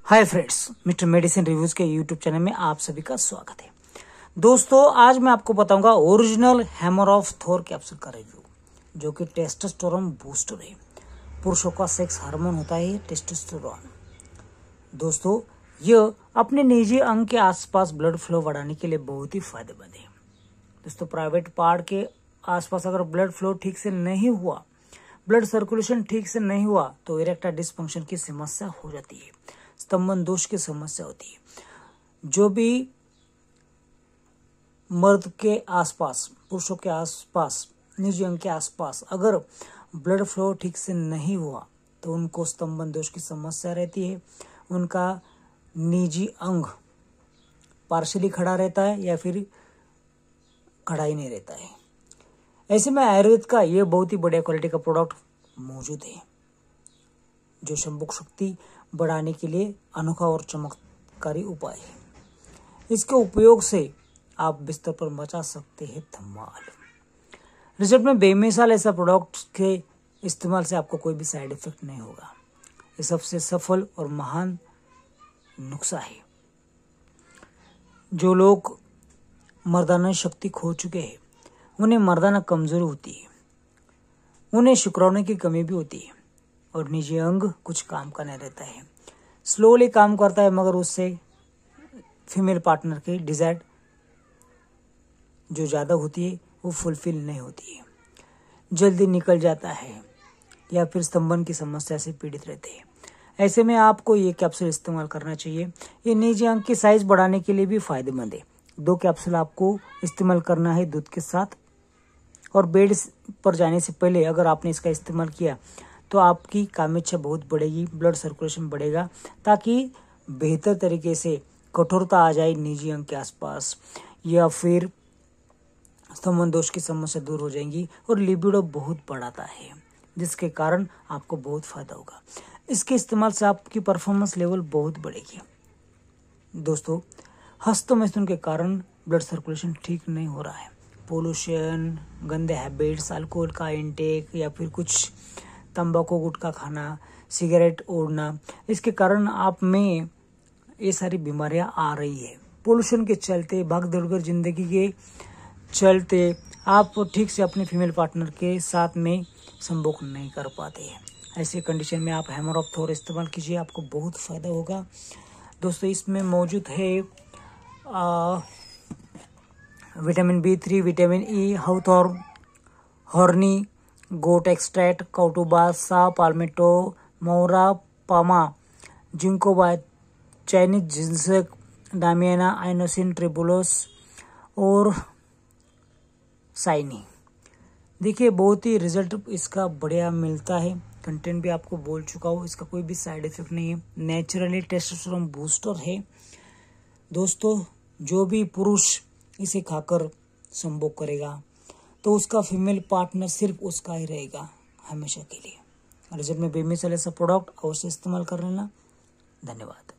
हाय friends, mister medicine reviews के YouTube channel में आप सभी का स्वागत है। दोस्तों, आज मैं आपको बताऊंगा original hammer of Thor capsule का रिव्यू, जो कि टेस्टोस्टेरोन बूस्टर है। पुरुषों का सेक्स हार्मोन होता है टेस्टोस्टेरोन। दोस्तों, यह अपने निजी अंग के आसपास ब्लड फ्लो बढ़ाने के लिए बहुत ही फायदेमंद है। दोस्तों, प्राइवेट पार्ट के आसपास अगर ब्लड फ्लो ठीक से नहीं हुआ, ब्लड सर्कुलेशन ठीक से नहीं हुआ, तो इरेक्टाइल डिसफंक्शन की समस्या हो जाती है, स्तंभन दोष की समस्या होती है। जो भी मर्द के आसपास, पुरुषों के आसपास, निजी अंग के आसपास अगर ब्लड फ्लो ठीक से नहीं हुआ, तो उनको स्तंभन दोष की समस्या रहती है। उनका निजी अंग पार्शली खड़ा रहता है या फिर खड़ा ही नहीं रहता है। ऐसे में आयुर्वेद का यह बहुत ही बढ़िया क्वालिटी का प्रोडक्ट मौजूद है, जो संभोग शक्ति बढ़ाने के लिए अनोखा और चमत्कारी उपाय है। इसके उपयोग से आप बिस्तर पर मचा सकते हैं धमाल। रिजल्ट में बेमिसाल ऐसा प्रोडक्ट के इस्तेमाल से आपको कोई भी साइड इफेक्ट नहीं होगा। ये सबसे सफल और महान नुस्खा है। जो लोग मर्दाना शक्ति खो चुके हैं, उन्हें मर्दाना कमजोरी होती है, उन्हें शुक्राणु की कमी भी होती है और निजी अंग कुछ काम का नहीं रहता है, स्लोली काम करता है, मगर उससे फीमेल पार्टनर की डिजायर जो ज़्यादा होती है वो फुलफिल नहीं होती है, जल्दी निकल जाता है या फिर स्तंभन की समस्या से पीड़ित रहते हैं। ऐसे में आपको ये कैप्सूल इस्तेमाल करना चाहिए। ये निजी अंग की साइज बढ़ाने के लिए भी फायदेमंद है। 2 कैप्सूल आपको इस्तेमाल करना है दूध के साथ, और बेड पर जाने से पहले अगर आपने इसका इस्तेमाल किया तो आपकी कामेच्छा बहुत बढ़ेगी, ब्लड सर्कुलेशन बढ़ेगा, ताकि बेहतर तरीके से कठोरता आ जाए निजी अंग के आसपास, या फिर स्तंभन दोष की समस्या दूर हो जाएंगी और लिबिडो बहुत बढ़ाता है, जिसके कारण आपको बहुत फायदा होगा। इसके इस्तेमाल से आपकी परफॉर्मेंस लेवल बहुत बढ़ेगी। दोस्तों, हस्तमैथुन के कारण ब्लड सर्कुलेशन ठीक नहीं हो रहा है, पोल्यूशन, गंदे हैबिट्स, अल्कोहल का इंटेक या फिर कुछ तंबाकू गुटखा खाना, सिगरेट ओढ़ना, इसके कारण आप में ये सारी बीमारियां आ रही है। पोल्यूशन के चलते, भाग दौड़ जिंदगी के चलते आप ठीक से अपने फीमेल पार्टनर के साथ में संभोग नहीं कर पाते हैं। ऐसे कंडीशन में आप हैमर ऑफ थॉर इस्तेमाल कीजिए, आपको बहुत फायदा होगा। दोस्तों, इसमें मौजूद है vitamin B3, vitamin E, hawthorn, horny, goat extract, काउटोबासा, पाल्मेटो, मोरा, पामा, जिंकोबा, चाइनीज जिंसक, डामियाना, आइनोसिन, ट्रिबुलोस और साइनी। देखिए, बहुत ही रिजल्ट इसका बढ़िया मिलता है। कंटेंट भी आपको बोल चुका हूँ, इसका कोई भी साइड इफेक्ट नहीं है, नेचुरली टेस्टोस्टेरोन बूस्टर है। दोस्तों, जो भी पुरुष इसे खाकर संभोग करेगा तो उसका फीमेल पार्टनर सिर्फ उसका ही रहेगा हमेशा के लिए। रिजल्ट में बेमिसाल ऐसा प्रोडक्ट अवश्य इस्तेमाल कर लेना। धन्यवाद।